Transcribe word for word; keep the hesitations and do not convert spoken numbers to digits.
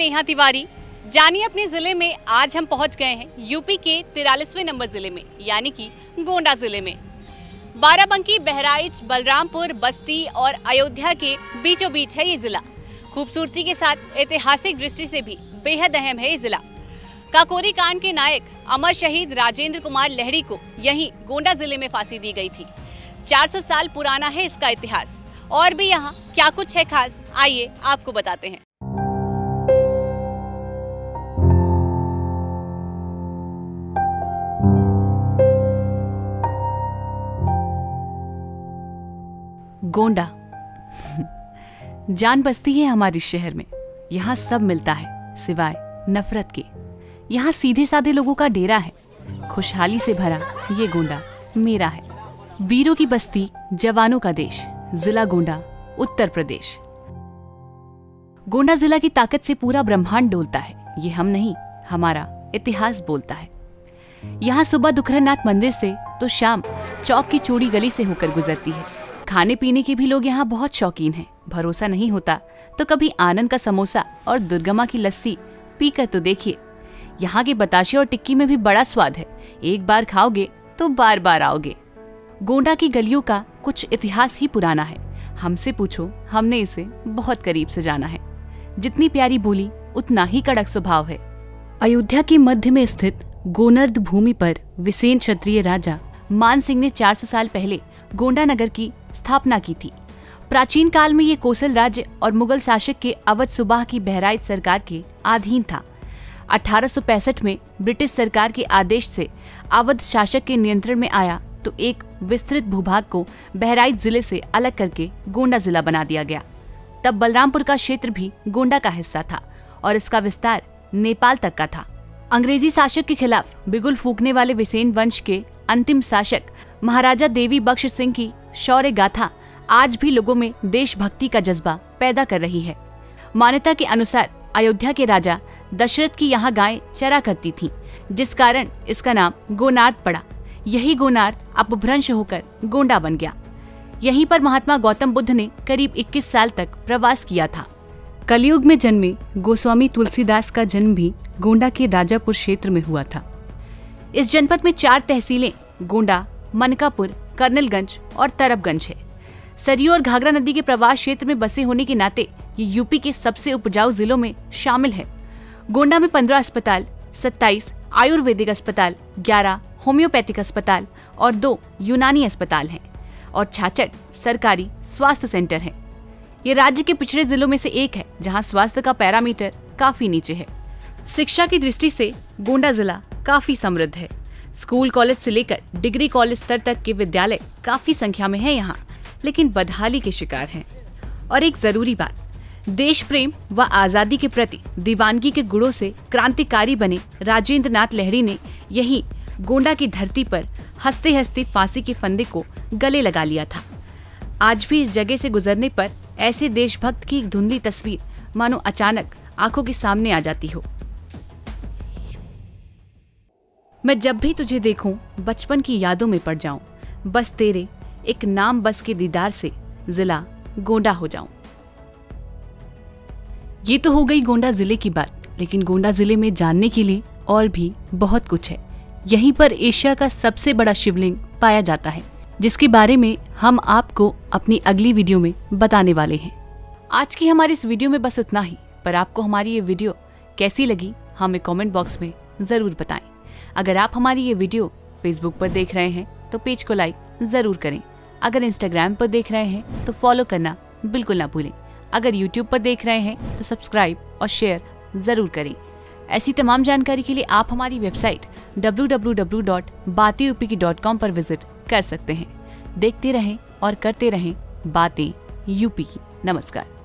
नेहा तिवारी। जानिए अपने जिले में आज हम पहुंच गए हैं यूपी के तिरालीसवें नंबर जिले में, यानी कि गोंडा जिले में। बाराबंकी, बहराइच, बलरामपुर, बस्ती और अयोध्या के बीचों बीच है ये जिला। खूबसूरती के साथ ऐतिहासिक दृष्टि से भी बेहद अहम है ये जिला। काकोरी कांड के नायक अमर शहीद राजेंद्र कुमार लहड़ी को यहीं गोंडा जिले में फांसी दी गई थी। चार सौ साल पुराना है इसका इतिहास। और भी यहाँ क्या कुछ है खास, आइए आपको बताते हैं। गोंडा जान बसती है हमारे शहर में। यहाँ सब मिलता है सिवाय नफरत के। यहाँ सीधे साधे लोगों का डेरा है। खुशहाली से भरा ये गोंडा मेरा है। वीरों की बस्ती, जवानों का देश, जिला गोंडा, उत्तर प्रदेश। गोंडा जिला की ताकत से पूरा ब्रह्मांड डोलता है। ये हम नहीं, हमारा इतिहास बोलता है। यहाँ सुबह दुखरनाथ मंदिर से तो शाम चौक की चौड़ी गली से होकर गुजरती है। खाने पीने के भी लोग यहाँ बहुत शौकीन हैं। भरोसा नहीं होता तो कभी आनंद का समोसा और दुर्गमा की लस्सी पीकर तो देखिए। यहाँ के बताशे और टिक्की में भी बड़ा स्वाद है। एक बार खाओगे तो बार बार आओगे। गोंडा की गलियों का कुछ इतिहास ही पुराना है। हमसे पूछो, हमने इसे बहुत करीब से जाना है। जितनी प्यारी बोली उतना ही कड़क स्वभाव है। अयोध्या के मध्य में स्थित गोनर्द भूमि पर विसेन क्षत्रिय राजा मान सिंह ने चार सौ साल पहले गोंडा नगर की स्थापना की थी। प्राचीन काल में ये कोसल राज्य और मुगल शासक के अवध सुबाह की बहराइच सरकार के अधीन था। अठारह सौ पैंसठ में ब्रिटिश सरकार के आदेश से अवध शासक के नियंत्रण में आया तो एक विस्तृत भूभाग को बहराइच जिले से अलग करके गोंडा जिला बना दिया गया। तब बलरामपुर का क्षेत्र भी गोंडा का हिस्सा था और इसका विस्तार नेपाल तक का था। अंग्रेजी शासक के खिलाफ बिगुल फूंकने वाले विसेन वंश के अंतिम शासक महाराजा देवी बख्श सिंह की शौर्य गाथा आज भी लोगों में देशभक्ति का जज्बा पैदा कर रही है। मान्यता के अनुसार अयोध्या के राजा दशरथ की यहाँ गायें चरा करती थीं, जिस कारण इसका नाम गोनार्द पड़ा। यही गोनार्द अपभ्रंश होकर गोंडा बन गया। यहीं पर महात्मा गौतम बुद्ध ने करीब इक्कीस साल तक प्रवास किया था। कलयुग में जन्मे गोस्वामी तुलसीदास का जन्म भी गोंडा के राजापुर क्षेत्र में हुआ था। इस जनपद में चार तहसीलें गोंडा, मनकापुर, कर्नलगंज और तरबगंज है। सरयू और घाघरा नदी के प्रवास क्षेत्र में बसे होने के नाते ये यूपी के सबसे उपजाऊ जिलों में शामिल है। गोंडा में पंद्रह अस्पताल, सत्ताईस आयुर्वेदिक अस्पताल, ग्यारह होम्योपैथिक अस्पताल और दो यूनानी अस्पताल हैं और छाछठ सरकारी स्वास्थ्य सेंटर हैं। ये राज्य के पिछड़े जिलों में से एक है जहां स्वास्थ्य का पैरामीटर काफी नीचे है। शिक्षा की दृष्टि से गोंडा जिला काफी समृद्ध है। स्कूल कॉलेज से लेकर डिग्री कॉलेज स्तर तक के विद्यालय काफी संख्या में है यहाँ, लेकिन बदहाली के शिकार हैं। और एक जरूरी बात, देश प्रेम व आजादी के प्रति दीवानगी के गुणों से क्रांतिकारी बने राजेंद्र नाथ लहड़ी ने यही गोंडा की धरती पर हंसते हंसते फांसी के फंदे को गले लगा लिया था। आज भी इस जगह से गुजरने पर ऐसे देशभक्त की एक धुंधली तस्वीर मानो अचानक आंखों के सामने आ जाती हो। मैं जब भी तुझे देखूं बचपन की यादों में पड़ जाऊं, बस तेरे एक नाम बस के दीदार से जिला गोंडा हो जाऊं। ये तो हो गई गोंडा जिले की बात, लेकिन गोंडा जिले में जानने के लिए और भी बहुत कुछ है। यहीं पर एशिया का सबसे बड़ा शिवलिंग पाया जाता है, जिसके बारे में हम आपको अपनी अगली वीडियो में बताने वाले हैं। आज की हमारी इस वीडियो में बस इतना ही, पर आपको हमारी ये वीडियो कैसी लगी हमें कमेंट बॉक्स में जरूर बताएं। अगर आप हमारी ये वीडियो फेसबुक पर देख रहे हैं तो पेज को लाइक जरूर करें। अगर इंस्टाग्राम पर देख रहे हैं तो फॉलो करना बिल्कुल ना भूलें। अगर यूट्यूब पर देख रहे हैं तो सब्सक्राइब और शेयर जरूर करें। ऐसी तमाम जानकारी के लिए आप हमारी website W W W dot बातें यूपी की डॉट कॉम पर विजिट कर सकते हैं। देखते रहें और करते रहें बातें यूपी की। नमस्कार।